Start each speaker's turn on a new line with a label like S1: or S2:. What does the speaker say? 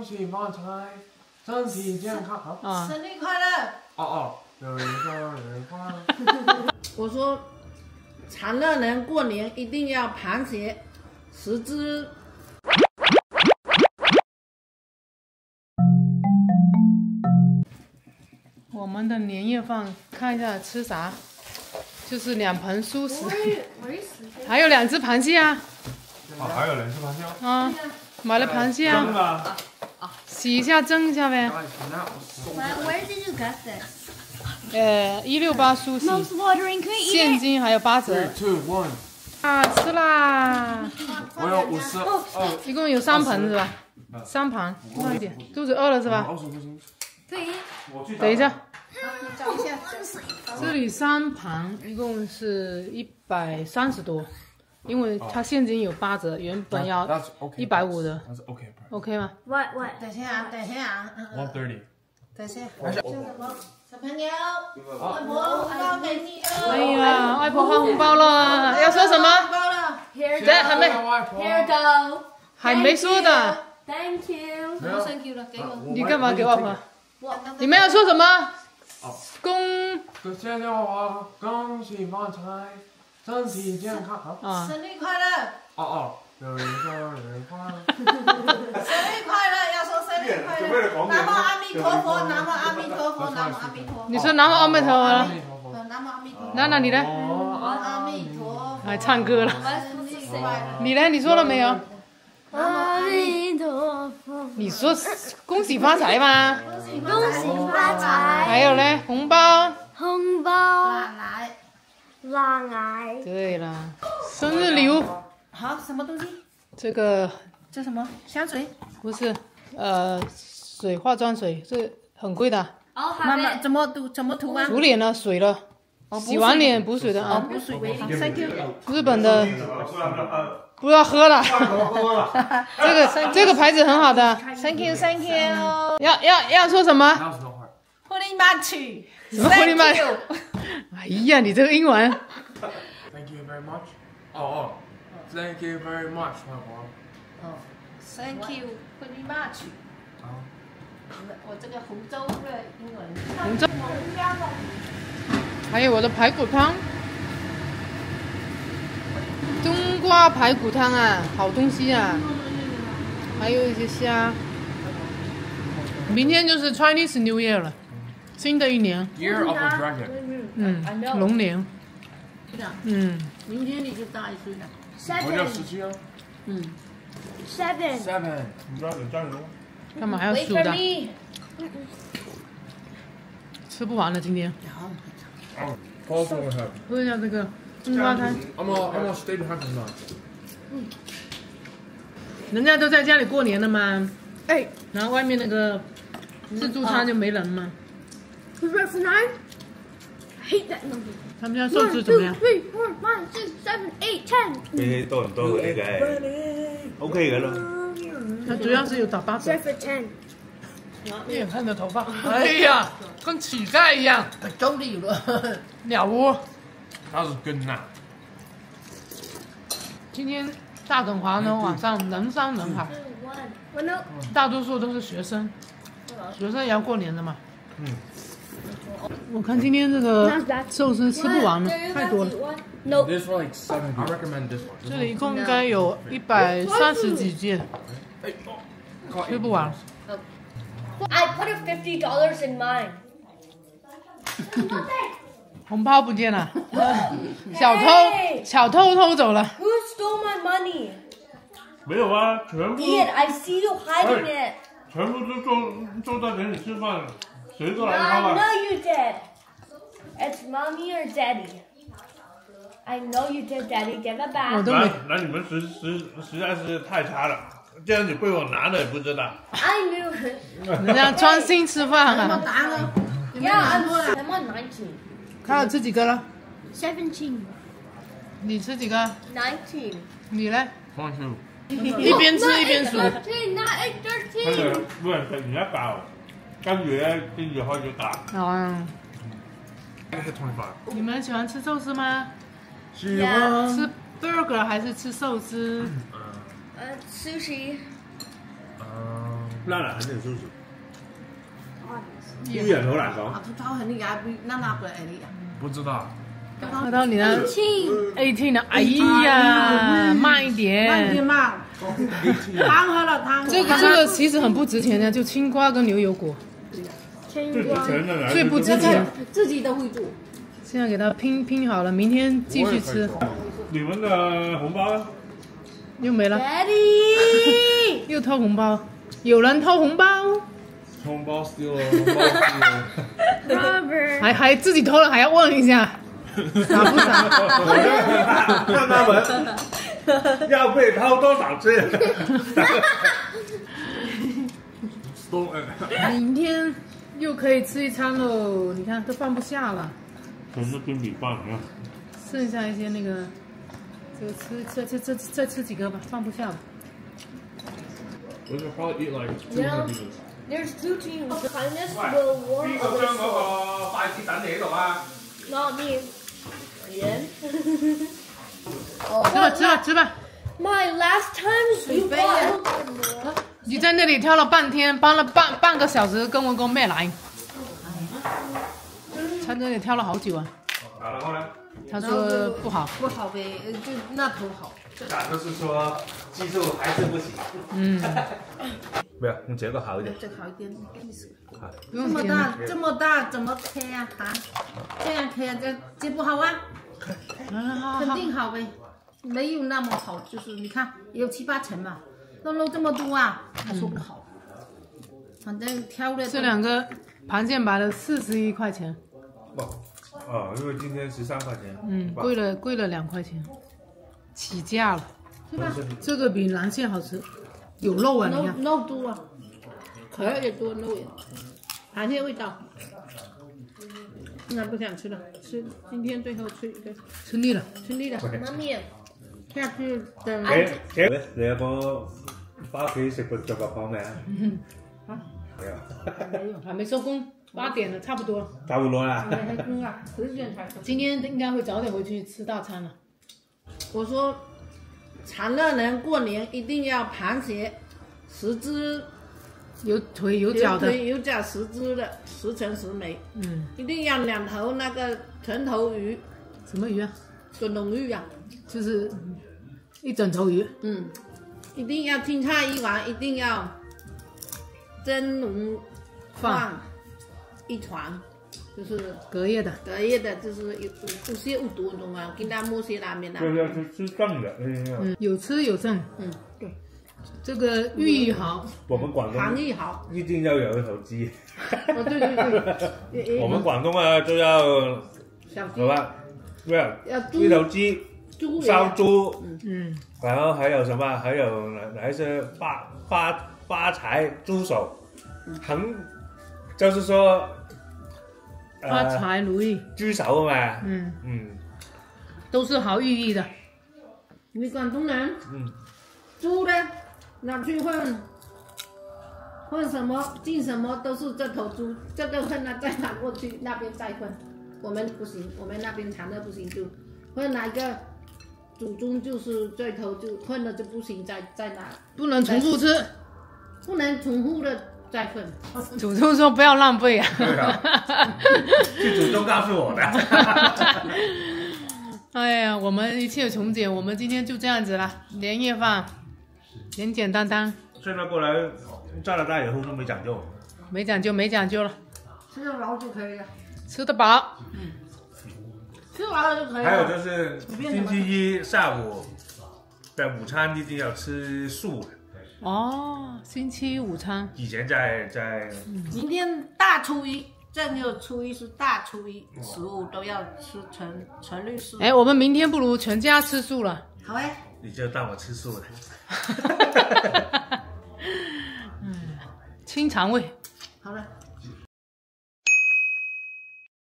S1: 喜发财，身体健康。
S2: 啊，
S3: 生日快乐！
S1: 有一个人快乐。
S3: 我说，长乐人过年一定要螃蟹10只。
S2: 我们的年夜饭看一下吃啥，就是2盆素食，还有2只螃蟹啊。
S1: 还有2只螃蟹吗？
S2: 啊，买了螃蟹啊。
S1: 蒸的。
S2: 洗一下蒸一下呗。
S4: Where did you get this?
S2: 168苏洗，
S4: Watering, can we eat
S2: 现金还有8折。
S1: 3, 2, 1。
S2: 啊，吃啦！
S1: 我有52。
S2: 一共有3盆是吧？3盘，慢一点，肚子饿了是吧？等一下，
S4: 找一下。
S2: 这里3盘一共是130多，因为它现金有8折，原本要150的。OK 吗？
S4: What?
S3: 等一下
S1: 130。
S3: 等一下，小朋友，外婆红包给你了。
S2: 哎呀，外婆发红包了，要说什么？
S3: 红包了。
S4: Here
S2: 对，还没
S4: go.
S2: 还没说的。
S4: Thank you.
S3: 不用 Thank you 了，给我。
S2: 你干嘛给外婆？你们要说什么？
S1: 恭喜娃娃，恭喜发财，身体健康。
S2: 啊，
S3: 生日快乐！
S1: 有一个人快乐。
S3: 生日快乐，要说生日快乐。南无阿弥陀佛，南无阿弥陀佛，南无阿弥陀佛。
S2: 你说南无阿弥陀佛了？
S3: 南无阿弥陀佛。
S2: 那你呢？
S3: 阿弥陀佛。
S2: 还唱歌了。
S3: 生日快乐。
S2: 你呢？你说了没有？
S4: 阿弥陀佛，
S2: 你说恭喜发财吗？
S4: 恭喜发财。
S2: 还有呢，红包。
S4: 红包，
S3: 来，
S4: 拉来。
S2: 对了，生日礼物。
S3: 好，什么东西？
S2: 这个
S3: 这什么？香水？
S2: 不是，水化妆水，这很贵的。
S3: 妈妈怎么涂啊？
S2: 煮脸的水了，洗完脸补水的啊。
S3: 补水。Thank you。
S2: 日本的，不要喝了。这个牌子很好的。
S3: Thank you。
S2: 要说什么？
S3: 呼林巴曲。
S2: 什么呼林巴曲？哎呀，你这个英文。
S1: Thank you very much. Thank you very much， 外婆。
S3: Thank you， 呼林巴曲。我这个湖州的英文。
S2: 湖州。还有我的排骨汤。冬瓜排骨汤啊，好东西啊。还有一些虾。明天就是 Chinese New Year 了，新的一年。
S1: Year of a Dragon。
S2: 龙年。
S3: 明天你就大1岁了。
S1: 我叫17啊。
S4: 7.
S1: 你抓紧站住。
S2: 干嘛还要数的？吃不完了今天。喝一下这个冬瓜汤。
S1: I'm gonna stay behind for now。
S2: 人家都在家里过年了嘛，然后外面那个自助餐就没人嘛。
S4: Who's ready for 9? I hate that number.
S2: 他们家寿司怎么样？
S4: 1, 2, 3, 4, 5, 6, 7, 8, 10.
S5: 俾你多唔多嗰啲嘅 ？OK 嘅咯。
S2: 它主要是有打8折。
S4: Try for 10.
S2: 你看这头发，哎呀，跟乞丐一样。
S3: 中里了。
S2: 鸟窝。
S1: 它是根呐。
S2: 今天大统华呢，晚上人山人海，
S4: 1. 1.
S2: 大多数都是学生，学生也要过年的嘛。我看今天这个寿司吃不完了，太多了。
S4: Nope.
S1: This one like 70. I recommend this one。
S2: 这里一共应该有130几件，吃不完。
S4: I put $50 in mine.
S2: 红包不见了，小偷偷走了。
S4: Who stole my money?
S5: 没有啊，全部
S4: Ian, I see you hiding it.
S5: 全部都坐在等你吃饭，谁都来
S4: I
S5: 掏啊！
S4: know you did. It's mommy or daddy. I know you did, daddy. Give it
S2: 我
S4: back.
S2: 都没。
S5: 那你们实在是太差了，这样你被我拿了也不知道。
S4: I knew it.
S2: 人家专心吃饭啊。
S3: 答案。
S4: Yeah, I'm on 19.
S2: 他要吃几个了？
S4: 17.
S2: 你吃几个？
S4: 19.
S2: 你呢？
S1: 22。
S2: 一边吃一边数。
S4: 19, not
S5: 跟住
S4: 13.
S5: 每人食完一嚿，跟住咧先至開始打。
S2: 啊，
S1: I hit 25。
S2: 你们喜欢吃寿司吗？
S1: 喜欢。
S2: 吃 burger 还是吃寿司？
S4: Sushi.
S5: 拉奶肯定舒服。醫人好難講。
S3: 頭係呢家那不係呢呀？
S1: 不知道。
S2: 那到你呢？18了，哎呀，慢一点。
S3: 嘛，汤喝了汤。
S2: 这个其实很不值钱的，就青瓜跟牛油果，
S5: 最值錢的
S2: 最不值錢。
S3: 自己都會做。
S2: 现在给它拼好了，明天继续吃。
S5: 你們的紅包呢？
S2: 又没了，
S3: Daddy，
S2: 又偷红包，有人偷红包，
S5: 紅包丟了，紅包丟了。
S4: Robert.
S2: 还自己偷了，还要问一下，傻不傻？
S5: 看他們要被偷多少次。
S2: 明天又可以吃一餐喽，你看都放不下了，
S5: 全是跟米飯一樣。
S2: 剩下一些那个，再吃几个吧，放不下了。
S1: We could probably eat like 200 pieces.
S4: There's 2 teams. Kindness will warm
S1: 邊個將
S4: others.
S1: 嗰個筷子等你喺度啊？
S4: Not me.
S2: 吃吧。
S4: My last time you bought.
S2: 你在那里挑了半天，搬了半个小时，跟我公妹来。他这里挑了好久啊。
S5: 然後呢？
S2: 他說不好。
S3: 不好呗，就那頭好。
S5: 大哥是說技術還是不行。
S2: 嗯。
S5: 沒有，用這個好一點。
S3: 這好一點，意思。
S2: 不用剪了。
S3: 這麼大怎麼切呀？啊，這樣切呀，這不好啊？肯定好呗，沒有那麼好，就是你看有7、8成嘛，肉這麼多啊，他說不好。反正挑的。
S2: 這兩個盤線買了41塊錢。
S5: 哦，因為今天13塊錢。
S2: 嗯，貴了2塊錢，起價了。
S3: 是吧？
S2: 這個比藍線好吃，有肉啊，你看。
S3: 肉多啊，殼也多，肉也，螃蟹味道。那不想吃了，今天最後吃一個，
S2: 吃膩了。
S4: Mommy.
S3: 下去等。
S5: 你有冇返屋企食個著個包咩？沒有。
S2: 沒有，還沒收工，8點了，差不多。
S5: 差不多啦。
S2: 今天應該會早點回去吃大餐了。
S3: 我說，長樂人過年一定要螃蟹10隻，
S2: 有腿有腳的，
S3: 有腳10隻的，10成10枚。
S2: 嗯，
S3: 一定要2頭那個豚頭魚。
S2: 什麼魚啊？
S3: 滾龍魚啊，
S2: 就是一整頭魚。
S3: 嗯，一定要青菜1碗，一定要蒸籠飯1船，就是
S2: 隔夜的，
S3: 就是有些有多种啊，跟他摸些拉面啊。
S5: 就是要吃剩的。
S2: 嗯，有吃有剩。
S3: 嗯，对。
S2: 这个寓意好，
S5: 我們廣東
S3: 行業好。
S5: 一定要有一頭雞。
S3: 哦，對。
S5: 我們廣東啊都要，
S3: 小雞。
S5: 好吧？對啊。
S3: 要豬。
S5: 一頭雞。燒豬。
S2: 嗯。
S5: 然後還有什麼？還有哪一些發財豬手，就是說。
S2: 發財如意。
S5: 豬手嘛。
S2: 嗯。
S5: 嗯。
S2: 都是好寓意的。
S3: 你廣東人。嗯。豬呢？拿去混什麼進什麼都是這頭豬，這個混了再拿過去那邊再混，我們不行，我們那邊長樂不行，就混哪個祖宗就是這頭就混了就不行，再拿，
S2: 不能重複吃，
S3: 不能重複的再混。
S2: 祖宗說不要浪費啊。
S5: 對啊，是祖宗告訴我的。
S2: 哎呀，我們一切從簡，我們今天就這樣子啦，年夜飯。簡簡單單。
S5: 現在過來加拿大以後都沒講究。
S2: 沒講究了。
S3: 吃得飽就可以了。
S2: 吃得飽。
S3: 嗯。吃飽了就可以了。
S5: 還有就是星期一下午的午餐一定要吃素的。
S2: 哦，星期一午餐。
S5: 以前在。
S3: 今天大初一，正月初一是大初一，食物都要吃纯绿素。
S2: 哎，我們明天不如全家吃素了。
S3: 好哎。
S5: 你就當我吃素了。
S2: 清腸胃。
S3: 好了。